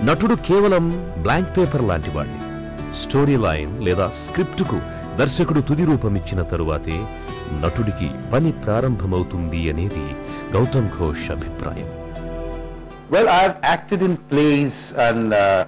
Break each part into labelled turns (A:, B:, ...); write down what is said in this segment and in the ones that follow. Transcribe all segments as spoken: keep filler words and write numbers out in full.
A: నటుడు కేవలం blank paper లాంటి వాడిని. స్టోరీ లైన్ లేదా స్క్రిప్టుకు దర్శకుడు తుది రూపమిచ్చిన తరువాతే నటుడికి పని ప్రారంభమవుతుంది అనేది గౌతమ్ ఘోష్ అభిప్రాయం.
B: Well, I have acted in plays and uh,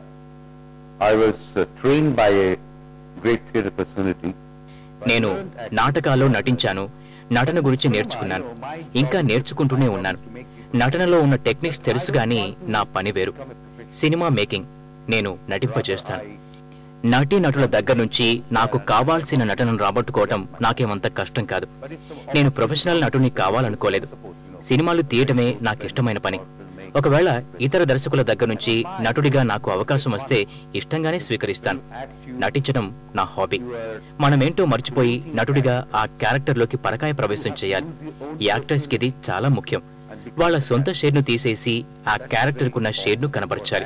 B: I was uh, trained by a great theatre personality.
C: నేను నాటకాల్లో నటించాను, నటన గురించి నేర్చుకున్నాను, ఇంకా నేర్చుకుంటూనే ఉన్నాను. నటనలో ఉన్న టెక్నిక్స్ తెలుసు గానీ నా పని వేరు. సినిమా మేకింగ్ నేను నటింపజేస్తాను. నటీ నటుల దగ్గర నుంచి నాకు కావాల్సిన నటనను రాబట్టుకోవటం నాకేమంత కష్టం కాదు. నేను ప్రొఫెషనల్ నటుని కావాలనుకోలేదు. సినిమాలు తీయటమే నాకిష్టమైన పని. ఒకవేళ ఇతర దర్శకుల దగ్గర నుంచి నటుడిగా నాకు అవకాశం వస్తే ఇష్టంగానే స్వీకరిస్తాను. నటించడం నా హాబీ. మనమేంటో మర్చిపోయి నటుడిగా ఆ క్యారెక్టర్లోకి పరకాయ ప్రవేశం చేయాలి. యాక్టర్స్కి ఇది చాలా ముఖ్యం. వాళ్ళ సొంత షేడ్ను తీసేసి ఆ క్యారెక్టర్కున్న షేడ్ను కనబరచాలి.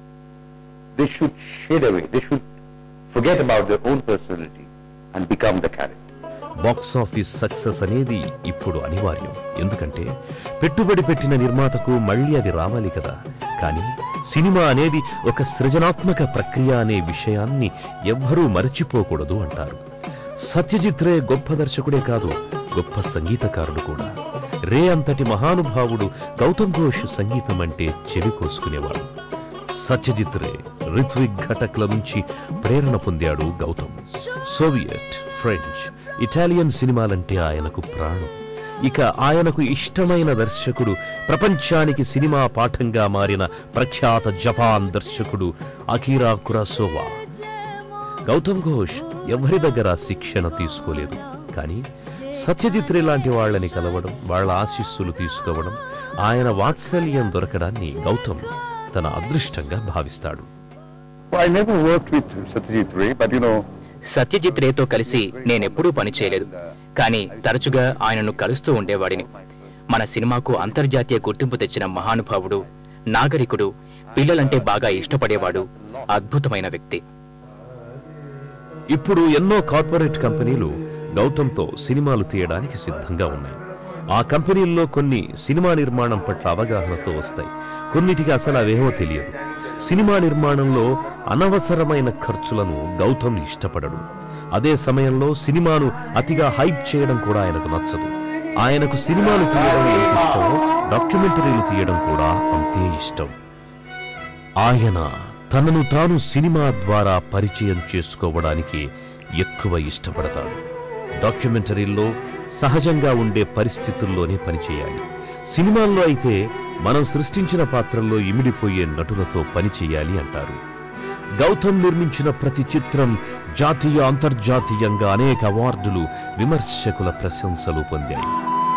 B: They should shade away. They should forget about their own personality and become the character.
A: Box office success అనేది ఇప్పుడు అనివార్యం. ఎందుకంటే పెట్టుబడి పెట్టిన నిర్మాతకు మళ్లీ అది రావాలి కదా. కానీ సినిమా అనేది ఒక సృజనాత్మక ప్రక్రియ అనే విషయాన్ని ఎవ్వరూ మరచిపోకూడదు అంటారు. సత్యజిత్ రే గొప్ప దర్శకుడే కాదు, గొప్ప సంగీతకారుడు కూడా. రే అంతటి మహానుభావుడు గౌతమ్ ఘోష్ సంగీతం అంటే చెవి కోసుకునేవాడు. సత్యజిత్ రే, రిత్విక్ ఘటక్ల నుంచి ప్రేరణ పొందాడు గౌతమ్. సోవియట్, ఫ్రెంచ్, ఇటాలియన్ సినిమాలంటే ఆయనకు ప్రాణం. ఇక ఆయనకు ఇష్టమైన దర్శకుడు, ప్రపంచానికి సినిమా పాఠంగా మారిన ప్రఖ్యాత జపాన్ దర్శకుడు అకిరా కురోసావా. గౌతమ్ ఘోష్ ఎవరి దగ్గర శిక్షణ తీసుకోలేదు. కానీ సత్యజిత్ రే లాంటి వాళ్ళని కలవడం, వాళ్ళ ఆశీస్సులు తీసుకోవడం, ఆయన వాత్సల్యం దొరకడాన్ని గౌతమ్ తన అదృష్టంగా భావిస్తాడు.
B: I never worked with Satyajit Ray, but you know,
C: Satyajit రేతో కలిసి నేనెప్పుడూ పనిచేయలేదు. కానీ తరచుగా ఆయనను కలుస్తూ ఉండేవాడిని. మన సినిమాకు అంతర్జాతీయ గుర్తింపు తెచ్చిన మహానుభావుడు, నాగరికుడు, పిల్లలంటే బాగా ఇష్టపడేవాడు, అద్భుతమైన వ్యక్తి.
A: ఇప్పుడు ఎన్నో కార్పొరేట్ కంపెనీలు గౌతమ్తో సినిమాలు తీయడానికి సిద్ధంగా ఉన్నాయి. ఆ కంపెనీల్లో కొన్ని సినిమా నిర్మాణం పట్ల అవగాహనతో వస్తాయి, కొన్నిటికి అసలు అవేమో తెలియదు. సినిమా నిర్మాణంలో అనవసరమైన ఖర్చులను గౌతమ్ ఇష్టపడడు. అదే సమయంలో సినిమాను అతిగా హైప్ చేయడం కూడా ఆయనకు నచ్చదు. ఆయనకు సినిమాలు తీయడం ఎంత ఇష్టమో డాక్యుమెంటరీలు తీయడం కూడా అంతే ఇష్టం. ఆయన తనను తాను సినిమా ద్వారా పరిచయం చేసుకోవడానికి ఎక్కువ ఇష్టపడతాడు. డాక్యుమెంటరీల్లో సహజంగా ఉండే పరిస్థితుల్లోనే పనిచేయాలి. సినిమాల్లో అయితే మనం సృష్టించిన పాత్రల్లో ఇమిడిపోయే నటులతో పనిచేయాలి అంటారు. గౌతమ్ నిర్మించిన ప్రతి చిత్రం జాతీయ, అంతర్జాతీయంగా అనేక అవార్డులు, విమర్శకుల ప్రశంసలు పొందాయి.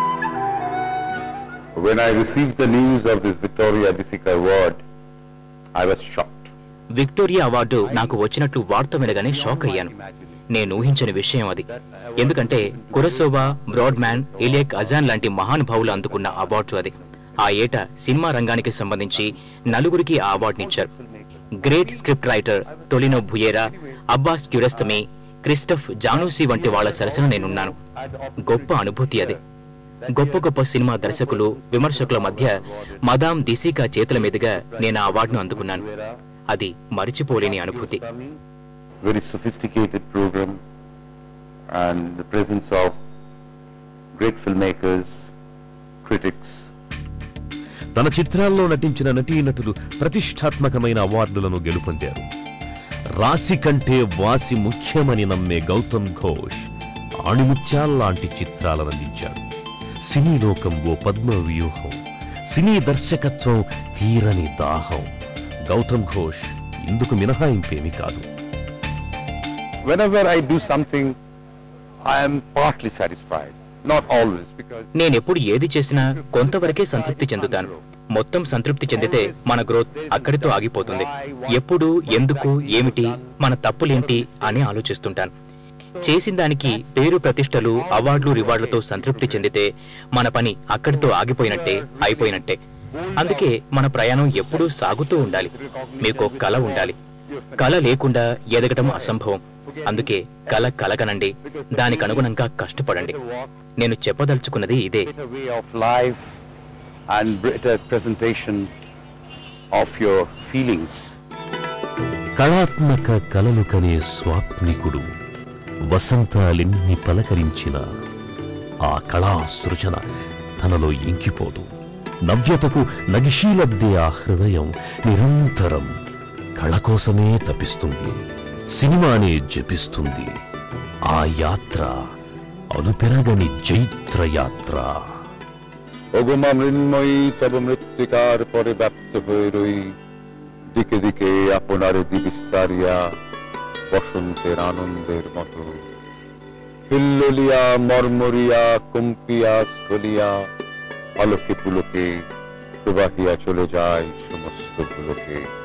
B: when I received the news of this Victoria Adisika award, I was shocked.
C: Victoria award నాకు వచ్చినట్లు వార్త వినగానే షాక్ అయ్యాను. నేను ఊహించని విషయం అది. ఎందుకంటే కురోసావా, బ్రాడ్మ్యాన్, ఇలియక్ అజాన్ లాంటి మహానుభావులు అందుకున్న అవార్డు అది. ఆ ఏట సినిమా రంగానికి సంబంధించి నలుగురికి ఆ అవార్డునిచ్చారు. గ్రేట్ స్క్రిప్ట్ రైటర్ తొలినో భుయేరా, అబ్బాస్ క్యూరస్తమి, క్రిస్టఫ్ జానూసి వంటి వాళ్ల సరసన నేనున్నాను. గొప్ప అనుభూతి అది. గొప్ప గొప్ప సినిమా దర్శకులు, విమర్శకుల మధ్య మదాం దిసికా చేతుల మీదుగా నేను ఆ అవార్డును అందుకున్నాను. అది మరిచిపోలేని అనుభూతి.
B: Very sophisticated program and the presence of great filmmakers, critics.
A: తన చిత్రాల్లో నటించిన నటీనటులు ప్రతిష్టాత్మకమైన అవార్డులను గెలుపొందారు. రాశి కంటే వాసి ముఖ్యమని నమ్మే గౌతమ్ ఘోష్ ఆణిముత్యాల్లాంటి చిత్రాలను అందించాడు. సినీ లోకం ఓ పద్మ వ్యూహం, సినీ దర్శకత్వం తీరని దాహం. గౌతమ్ ఘోష్ ఇందుకు మినహాయింపేమీ కాదు.
B: Whenever I do something, I am partly satisfied. Not always, because
C: నేనెప్పుడు ఏది చేసినా కొంతవరకే సంతృప్తి చెందుతాను. మొత్తం సంతృప్తి చెందితే మన గ్రోత్ అక్కడితో ఆగిపోతుంది. ఎప్పుడు, ఎందుకు, ఏమిటి, మన తప్పులేంటి అని ఆలోచిస్తుంటాను. చేసిన దానికి పేరు, ప్రతిష్టలు, అవార్డులు, రివార్డులతో సంతృప్తి చెందితే మన పని అక్కడితో ఆగిపోయినట్టే, అయిపోయినట్టే. అందుకే మన ప్రయాణం ఎప్పుడూ సాగుతూ ఉండాలి. మీకు కళ ఉండాలి. కళ లేకుండా ఎదగటం అసంభవం. అందుకే కళ కలగనండి, దానికి అనుగుణంగా కష్టపడండి. నేను చెప్పదలుచుకున్నది ఇదే.
B: and better presentation of your feelings
A: కళాత్మక కలలు కనే స్వాప్నికుడు వసంతాలెన్ని పలకరించిన ఆ కళా సృజన తనలో ఇంకిపోదు. నవ్యతకు నగిశీలద్దే ఆ హృదయం నిరంతరం కళ కోసమే తపిస్తుంది, సినిమానే జపిస్తుంది. ఆ యాత్ర అనుపెరగని జైత్ర యాత్ర.
B: ওগমা মৃন্ময়ী তব মৃত্তিকার পরে ব্যপ্ত হয়ে রই, দিকে দিকে আপনার দিবিসারিয়া বসন্তের আনন্দের মতো। হিল্লোলিয়া মর্মরিয়া কম্পিয়া স্খলিয়া আলোকে পুলকে প্রবাহিয়া চলে যায় সমস্ত পুলকে।